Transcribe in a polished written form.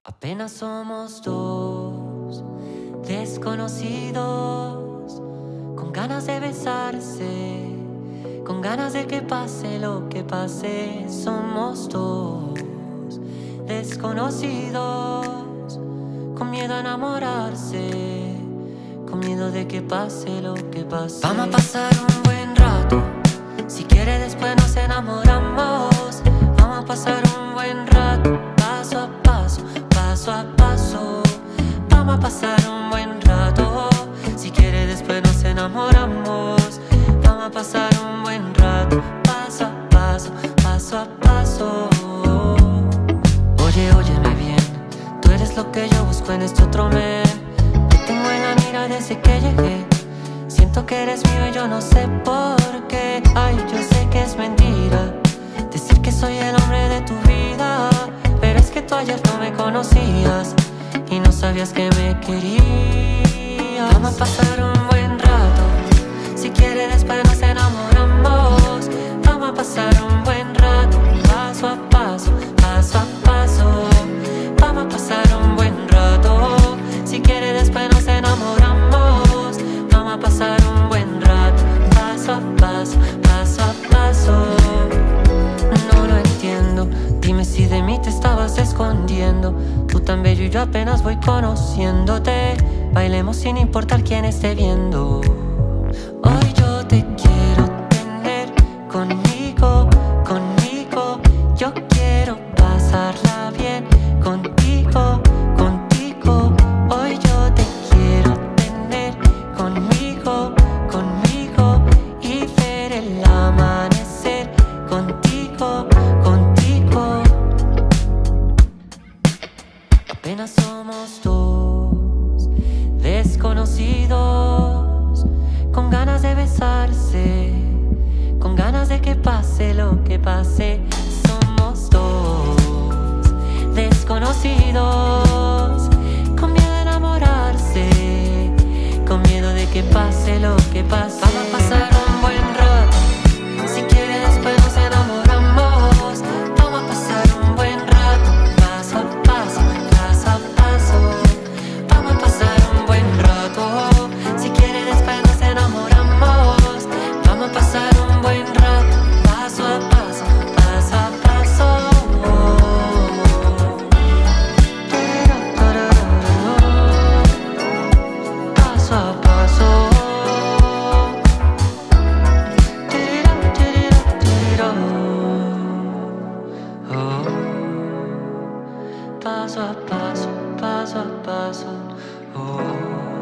Apenas somos dos desconocidos, con ganas de besarse, con ganas de que pase lo que pase. Somos dos desconocidos, con miedo a enamorarse, con miedo de que pase lo que pase. Vamos a pasar un buen rato, si quiere después nos enamoramos. Vamos a pasar un buen rato, paso a paso, paso a paso. Vamos a pasar un buen rato, si quiere después nos enamoramos. Vamos a pasar un buen rato, paso a paso, paso a paso. Oye, óyeme bien, tú eres lo que yo busco en este otro men. Te tengo en la mira desde que llegué. Siento que eres mío y yo no sé por qué. Ay, yo sé que es mentira decir que soy el hombre de tu vida, pero es que tú ayer no me conocías y no sabías que me querías. Vamos a pasar un buen rato, si quieres después nos enamoramos. Vamos a pasar un buen rato, paso a paso, paso a paso. Vamos a pasar un buen rato, si quieres después nos enamoramos. Vamos a pasar un buen rato, paso a paso, paso a paso. No lo entiendo, dime si de mí te estabas escondiendo. Tú tan bello y yo apenas voy conociéndote. Bailemos sin importar quién esté viendo. Hoy yo te quiero tener conmigo, conmigo. Yo quiero pasarla bien contigo, contigo. Hoy yo te quiero tener conmigo, conmigo. Y ver el amanecer contigo, contigo. Apenas somos dos desconocidos, con ganas de besarse, con ganas de que pase lo que pase. Somos dos desconocidos, con miedo a enamorarse, con miedo de que pase lo que pase. Vamos a pasar un buen rato, si quiere después nos enamoramos. Vamos a pasar un buen rato, paso a paso, paso a paso. Vamos a pasar un buen rato, si quiere después nos enamoramos. Vamos a pasar un buen rato, paso a paso, paso a paso. Paso a paso. Paso a paso, paso a paso.